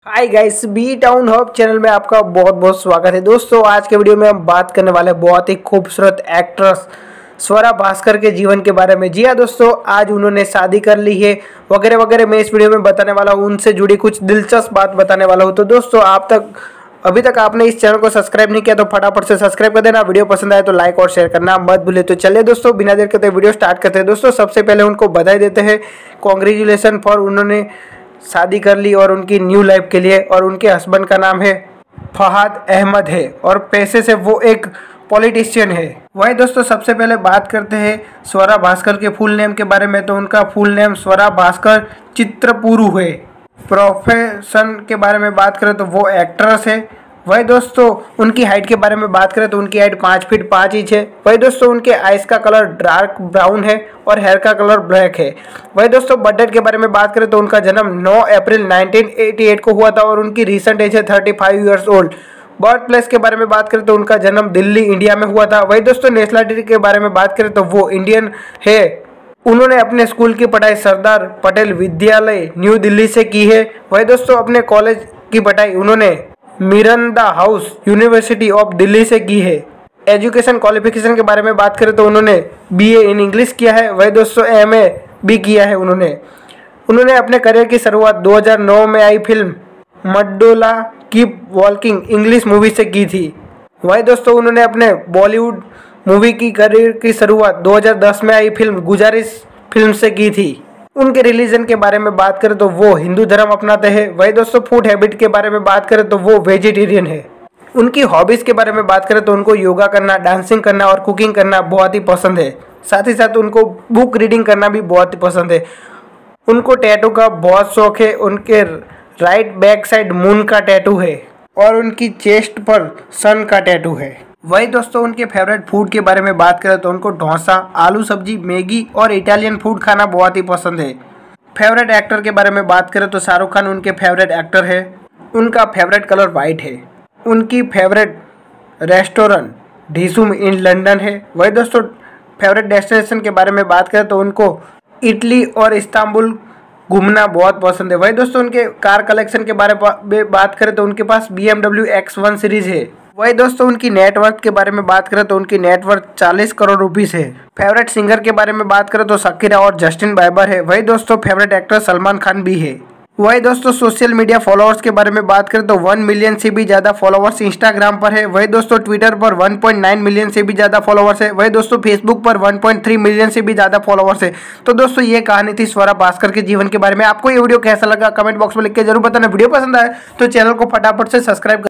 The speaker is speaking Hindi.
हाय guys, B town hub channel में आपका बहुत बहुत स्वागत है। दोस्तों, आज के वीडियो में हम बात करने वाले बहुत ही खूबसूरत एक्ट्रेस स्वरा भास्कर के जीवन के बारे में। जी हाँ दोस्तों, आज उन्होंने शादी कर ली है वगैरह वगैरह। मैं इस वीडियो में बताने वाला हूँ, उनसे जुड़ी कुछ दिलचस्प बात बताने वाला हूँ। तो दोस्तों, अभी तक आपने इस चैनल को सब्सक्राइब नहीं किया तो फटाफट से सब्सक्राइब कर देना। वीडियो पसंद आए तो लाइक और शेयर करना मत भूले। तो चलिए दोस्तों, बिना देर करते वीडियो स्टार्ट करते हैं। दोस्तों, सबसे पहले उनको बधाई देते हैं, कॉन्ग्रेचुलेसन फॉर उन्होंने शादी कर ली और उनकी न्यू लाइफ के लिए। और उनके हस्बैंड का नाम है फहाद अहमद है और पेशे से वो एक पॉलिटिशियन है। वही दोस्तों, सबसे पहले बात करते हैं स्वरा भास्कर के फुल नेम के बारे में। तो उनका फुल नेम स्वरा भास्कर चित्रपुरु है। प्रोफेशन के बारे में बात करें तो वो एक्ट्रेस है। वही दोस्तों, उनकी हाइट के बारे में बात करें तो उनकी हाइट 5 फीट 5 इंच है। वही दोस्तों, उनके आइज का कलर डार्क ब्राउन है और हेयर का कलर ब्लैक है। वही दोस्तों, बर्थ डेट के बारे में बात करें तो उनका जन्म 9 अप्रैल 1988 को हुआ था और उनकी रिसेंट एज है 35 ईयर्स ओल्ड। बर्थ प्लेस के बारे में बात करें तो उनका जन्म दिल्ली इंडिया में हुआ था। वही दोस्तों, नेशनलिटी के बारे में बात करें तो वो इंडियन है। उन्होंने अपने स्कूल की पढ़ाई सरदार पटेल विद्यालय न्यू दिल्ली से की है। वही दोस्तों, अपने कॉलेज की पढ़ाई उन्होंने Miranda house university of Delhi से की है। एजुकेशन क्वालिफिकेशन के बारे में बात करें तो उन्होंने बीए इन इंग्लिश किया है। वही दोस्तों, एमए भी किया है। उन्होंने अपने करियर की शुरुआत 2009 में आई film Madholal keep walking English movie से की थी। वही दोस्तों, उन्होंने अपने बॉलीवुड मूवी की करियर की शुरुआत 2010 में आई फिल्म गुजारिश फिल्म से की थी। उनके रिलीजन के बारे में बात करें तो वो हिंदू धर्म अपनाते हैं। वही दोस्तों, फूड हैबिट के बारे में बात करें तो वो वेजिटेरियन है। उनकी हॉबीज़ के बारे में बात करें तो उनको योगा करना, डांसिंग करना और कुकिंग करना बहुत ही पसंद है। साथ ही साथ उनको बुक रीडिंग करना भी बहुत ही पसंद है। उनको टैटू का बहुत शौक है। उनके राइट बैक साइड मून का टैटू है और उनकी चेस्ट पर सन का टैटू है। वही दोस्तों, उनके फेवरेट फूड के बारे में बात करें तो उनको डोसा, आलू सब्जी, मैगी और इटालियन फूड खाना बहुत ही पसंद है। फेवरेट एक्टर के बारे में बात करें तो शाहरुख खान उनके फेवरेट एक्टर है। उनका फेवरेट कलर वाइट है। उनकी favourite restaurant Dishoom in London है। वही दोस्तों, फेवरेट डेस्टिनेशन के बारे में बात करें तो उनको इटली और इस्तांबुल घूमना बहुत पसंद है। वही दोस्तों, उनके कार कलेक्शन के बारे में बात करें तो उनके पास BMW X1 सीरीज है। वही दोस्तों, उनकी नेटवर्थ के बारे में बात करें तो उनकी नेटवर्थ 40 करोड़ रुपीस है। फेवरेट सिंगर के बारे में बात करें तो शकीरा और जस्टिन बाइबर है। वही दोस्तों, फेवरेट एक्टर सलमान खान भी है। वही दोस्तों, सोशल मीडिया फॉलोअर्स के बारे में बात करें तो 1 मिलियन से भी ज़्यादा फॉलोअर्स इंस्टाग्राम पर है। वही दोस्तों, ट्विटर पर 1.9 मिलियन से भी ज़्यादा फॉलोअर्स है। वही दोस्तों, फेसबुक पर 1.3 मिलियन से भी ज़्यादा फॉलोअर्स है। तो दोस्तों, ये कहानी थी स्वरा भास्कर के जीवन के बारे में। आपको ये वीडियो कैसा लगा कमेंट बॉक्स में लिख के जरूर बताना। वीडियो पसंद आए तो चैनल को फटाफट से सब्सक्राइब